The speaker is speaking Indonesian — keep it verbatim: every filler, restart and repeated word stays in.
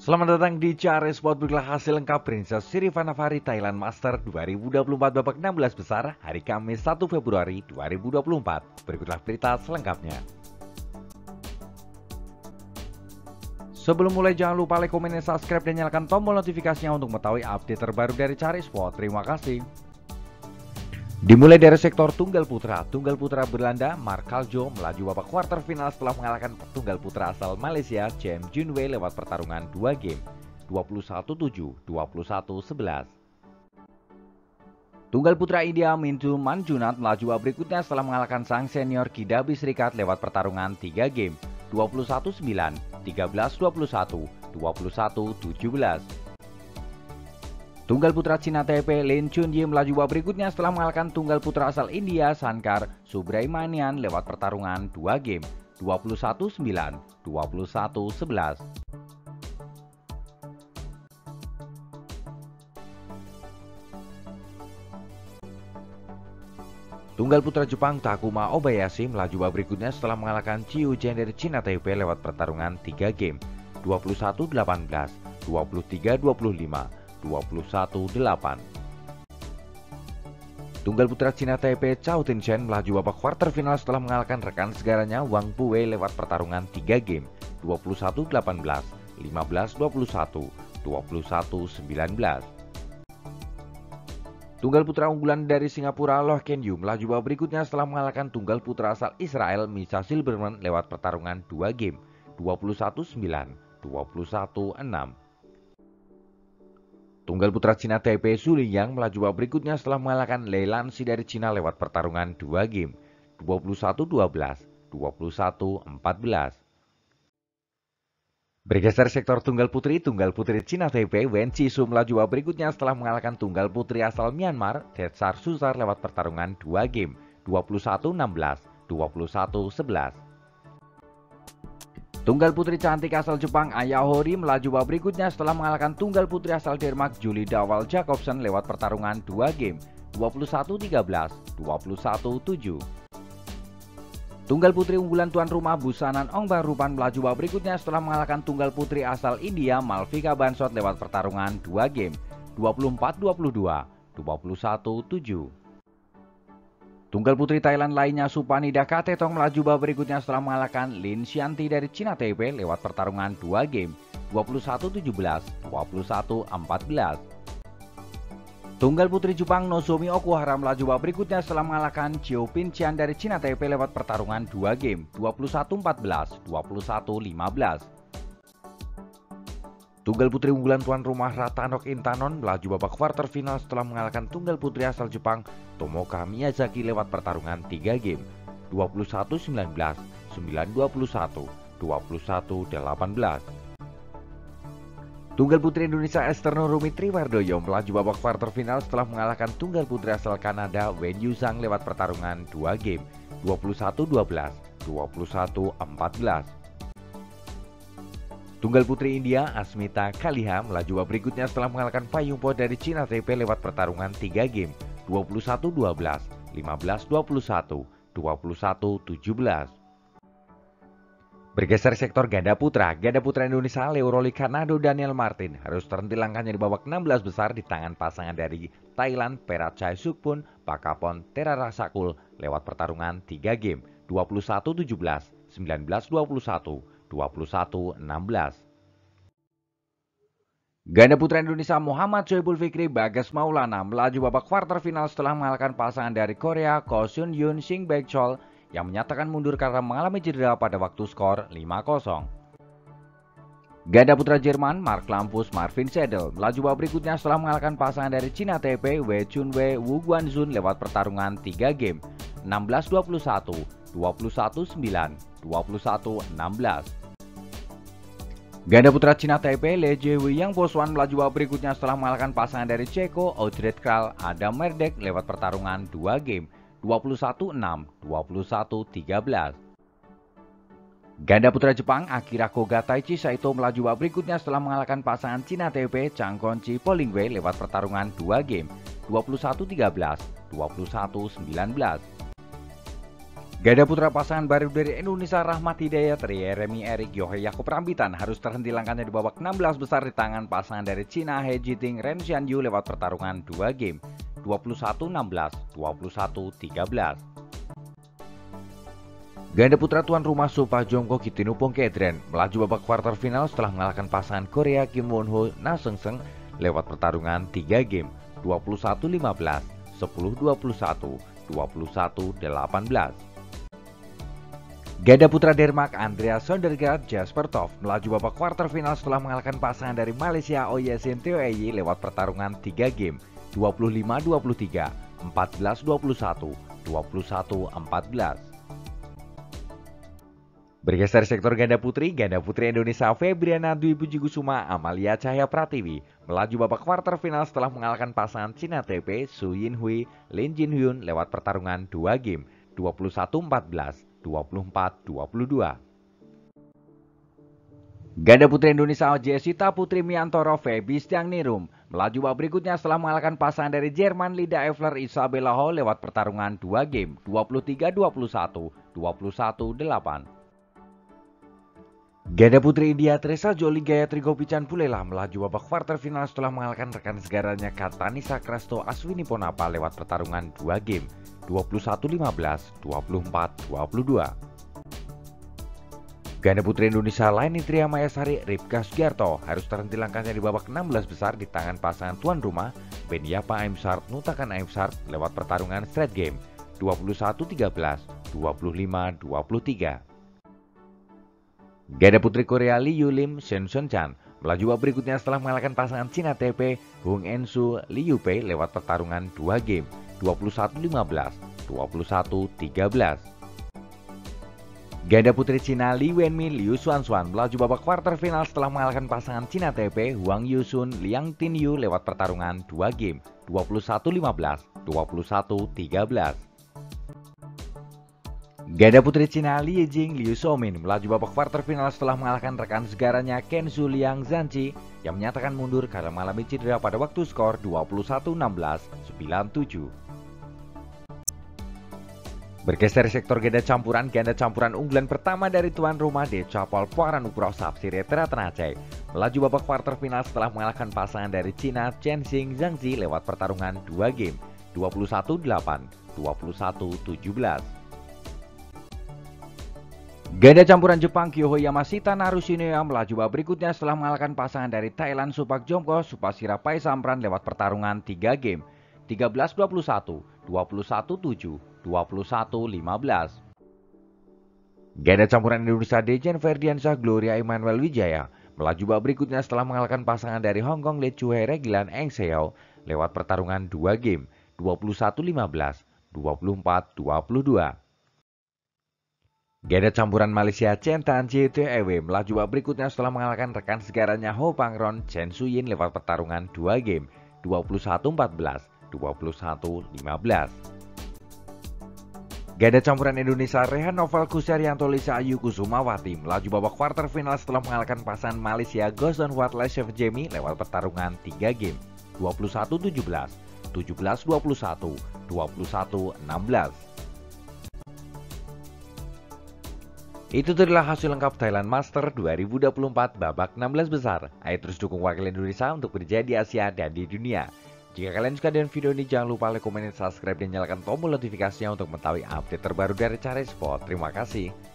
Selamat datang di C R S Sport. Berikutlah hasil lengkap Princess Sirivannavari Thailand Master dua ribu dua puluh empat babak enam belas besar hari Kamis satu Februari dua ribu dua puluh empat. Berikutlah berita selengkapnya. Sebelum mulai jangan lupa like, komen, dan subscribe dan nyalakan tombol notifikasinya untuk mengetahui update terbaru dari C R S Sport. Terima kasih. Dimulai dari sektor tunggal putra, tunggal putra Belanda Mark Kaljo melaju babak kuarter final setelah mengalahkan tunggal putra asal Malaysia Jem Junwei lewat pertarungan dua game, dua puluh satu tujuh, dua puluh satu sebelas. Tunggal putra India Mintu Manjunat melaju babak berikutnya setelah mengalahkan sang senior Kidabi Serikat lewat pertarungan tiga game, dua puluh satu sembilan, tiga belas dua puluh satu, dua puluh satu tujuh belas. Tunggal putra Cina Taipei Lin Chunyi melaju babak berikutnya setelah mengalahkan tunggal putra asal India Shankar Subramanian lewat pertarungan dua game, dua puluh satu sembilan, dua puluh satu sebelas. Tunggal putra Jepang Takuma Obayashi melaju babak berikutnya setelah mengalahkan Chiu Chen dari Cina Taipei lewat pertarungan tiga game, dua puluh satu delapan belas, dua puluh tiga dua puluh lima, dua puluh satu delapan. Tunggal putra Cina Taipei Chao Tinshen melaju babak kuarter final setelah mengalahkan rekan segaranya Wang Puwei lewat pertarungan tiga game, dua puluh satu delapan belas, lima belas dua puluh satu, dua puluh satu sembilan belas. Tunggal putra unggulan dari Singapura Loh Ken Yew melaju babak berikutnya setelah mengalahkan tunggal putra asal Israel Misha Silberman lewat pertarungan dua game, dua puluh satu sembilan, dua puluh satu enam. Tunggal putra Cina Taipei Su Lingyang melaju babak berikutnya setelah mengalahkan Lei Lanxi dari Cina lewat pertarungan dua game, dua puluh satu dua belas, dua puluh satu empat belas. Bergeser sektor tunggal putri, tunggal putri Cina Taipei Wen Qixu melaju babak berikutnya setelah mengalahkan tunggal putri asal Myanmar Tetsar Susar lewat pertarungan dua game, dua puluh satu enam belas, dua puluh satu sebelas. Tunggal putri cantik asal Jepang Aya Hori melaju babak berikutnya setelah mengalahkan tunggal putri asal Denmark Julie Dawal Jacobsen lewat pertarungan dua game, dua puluh satu tiga belas, dua puluh satu tujuh. Tunggal putri unggulan tuan rumah Busanan Ongbarupan melaju babak berikutnya setelah mengalahkan tunggal putri asal India Malvika Bansot lewat pertarungan dua game, dua puluh empat dua puluh dua, dua puluh satu tujuh. Tunggal putri Thailand lainnya Supanida Katetong melaju babak berikutnya setelah mengalahkan Lin Xianti dari Cina Taipei lewat pertarungan dua game, dua puluh satu tujuh belas, dua puluh satu empat belas. Tunggal putri Jepang Nozomi Okuhara melaju babak berikutnya setelah mengalahkan Chiu Pinchian dari Cina Taipei lewat pertarungan dua game, dua puluh satu empat belas, dua puluh satu lima belas. Tunggal putri unggulan tuan rumah Ratanok Intanon melaju babak kuarter final setelah mengalahkan tunggal putri asal Jepang Tomoka Miyazaki lewat pertarungan tiga game, dua puluh satu sembilan belas, sembilan dua puluh satu, dua puluh satu delapan belas. Tunggal putri Indonesia Esther Nurumi Triwardoyo melaju babak kuarter final setelah mengalahkan tunggal putri asal Kanada Wen Yuzhang lewat pertarungan dua game, dua puluh satu dua belas, dua puluh satu empat belas. Tunggal putri India Asmita Kaliha melaju babak berikutnya setelah mengalahkan Payung Po dari Cina Taipei lewat pertarungan tiga game, dua puluh satu dua belas, lima belas dua puluh satu, dua puluh satu tujuh belas. Bergeser sektor ganda putra, ganda putra Indonesia Leo Rolly Kanado Daniel Martin harus terhenti langkahnya di babak enam belas besar di tangan pasangan dari Thailand Perachai Sukpun Pakapon Terarasakul lewat pertarungan tiga game, dua puluh satu tujuh belas, sembilan belas dua puluh satu, dua puluh satu enam belas. Ganda putra Indonesia Muhammad Soebul Fikri Bagas Maulana melaju babak kuarter final setelah mengalahkan pasangan dari Korea Ko Sun Yoon Shin Baek Chol yang menyatakan mundur karena mengalami cedera pada waktu skor lima kosong. Ganda putra Jerman Mark Lampus Marvin Sedel melaju babak berikutnya setelah mengalahkan pasangan dari Cina Taipei Wei Chunwei Wu Guanzun lewat pertarungan tiga game, enam belas dua puluh satu, dua puluh satu sembilan, dua puluh satu enam belas. Ganda putra Cina Taipei Le Jiewei Yang Poswan melaju babak berikutnya setelah mengalahkan pasangan dari Ceko Audrey Kral Adam Merdek lewat pertarungan dua game, dua puluh satu enam, dua puluh satu tiga belas. Ganda putra Jepang Akira Koga Taichi Saito melaju babak berikutnya setelah mengalahkan pasangan Cina Taipei Chang Konchi Polingwei lewat pertarungan dua game, dua puluh satu tiga belas, dua puluh satu sembilan belas. Ganda putra pasangan baru dari Indonesia Rahmat Hidayat, Remi Erik, Yohei Yakob Rambitan harus terhenti langkahnya di babak enam belas besar di tangan pasangan dari Cina He Jiting Ren Xianyu lewat pertarungan dua game dua puluh satu enam belas, dua puluh satu tiga belas. Ganda putra tuan rumah Supa Jongko Kitinupong Kedren melaju babak kuarter final setelah mengalahkan pasangan Korea Kim Won Ho Na Seung Seung lewat pertarungan tiga game dua puluh satu lima belas, sepuluh dua puluh satu, dua puluh satu delapan belas. Ganda putra Denmark Andreas Sondergaard Jasper Toft melaju babak kuarter final setelah mengalahkan pasangan dari Malaysia Oyesin Teo Eyi lewat pertarungan tiga game dua puluh lima dua puluh tiga, empat belas dua puluh satu, dua puluh satu empat belas. Bergeser sektor ganda putri, ganda putri Indonesia Febriana Dwi Puji Kusuma Amalia Cahaya Pratiwi melaju babak kuarter final setelah mengalahkan pasangan Cina T P Su Yin Hui Lin Jin Hyun lewat pertarungan dua game dua puluh satu empat belas, dua puluh empat dua puluh dua. Ganda putri Indonesia Jessita Putri Miantoro Feby Stiangnirum melaju babak berikutnya setelah mengalahkan pasangan dari Jerman Lida Evler Isabella Ho lewat pertarungan dua game dua puluh tiga dua puluh satu, dua puluh satu delapan. Ganda putri India Teresa Jolie Gayatri Gopichand Pulela melaju babak kuarter final setelah mengalahkan rekan segaranya Katanisa Krasto Aswini Ponapa lewat pertarungan dua game dua puluh satu lima belas, dua puluh empat dua puluh dua. Ganda putri Indonesia Laini Tria Mayasari Ripka Sugiarto harus terhenti langkahnya di babak enam belas besar di tangan pasangan tuan rumah Beniapa Aimsart Nutakan Aimsart lewat pertarungan straight game dua puluh satu tiga belas, dua puluh lima dua puluh tiga. Ganda putri Korea Lee Yulim Shen Sun Chan melaju babak berikutnya setelah mengalahkan pasangan Cina T P Hung Ensu Lee Yupei lewat pertarungan dua game dua puluh satu lima belas, dua puluh satu tiga belas. Ganda putri Cina Li Wenmin Liu Xuanxuan melaju babak kuarter final setelah mengalahkan pasangan Cina T P Huang Yusun Liang Tinyu lewat pertarungan dua game dua puluh satu lima belas, dua puluh satu tiga belas. Ganda putri Cina Li Yijing Liu Xiaomin melaju babak kuarter final setelah mengalahkan rekan segaranya Ken Zhu Liang Zanci yang menyatakan mundur karena mengalami cedera pada waktu skor dua puluh satu enam belas, sembilan tujuh. Bergeser sektor ganda campuran, ganda campuran unggulan pertama dari tuan rumah Decapol Puaran Uprosap Siretera Tenacai melaju babak kuarter final setelah mengalahkan pasangan dari Cina Chen Xing Zhangzi lewat pertarungan dua game dua puluh satu delapan, dua puluh satu tujuh belas. Ganda campuran Jepang Kyoho Yamashita Narushinoya melaju babak berikutnya setelah mengalahkan pasangan dari Thailand Supak Jomko Supasira Paisampran lewat pertarungan tiga game tiga belas dua puluh satu, dua puluh satu tujuh, dua puluh satu lima belas. Ganda campuran Indonesia Dejen Ferdiansyah Gloria Emmanuel Wijaya melaju babak berikutnya setelah mengalahkan pasangan dari Hong Kong Le Chue Regilan Eng Seo lewat pertarungan dua game dua puluh satu lima belas, dua puluh empat dua puluh dua. Ganda campuran Malaysia Chen Tan Jie T E W melaju babak berikutnya setelah mengalahkan rekan segaranya Ho Pangron Chen Suyin lewat pertarungan dua game dua puluh satu empat belas, dua puluh satu lima belas. Ganda campuran Indonesia Rehan Novel Kuserianto Lisa Ayu Kusumawati melaju babak kuarter final setelah mengalahkan pasangan Malaysia Gozon Watlai Chef Jamie lewat pertarungan tiga game dua puluh satu tujuh belas, tujuh belas dua puluh satu, dua puluh satu enam belas. Itu adalah hasil lengkap Thailand Master dua ribu dua puluh empat babak enam belas besar. Ayo terus dukung wakil Indonesia untuk berjaya di Asia dan di dunia. Jika kalian suka dengan video ini, jangan lupa like, komen, dan subscribe, dan nyalakan tombol notifikasinya untuk mengetahui update terbaru dari Cari Sport. Terima kasih.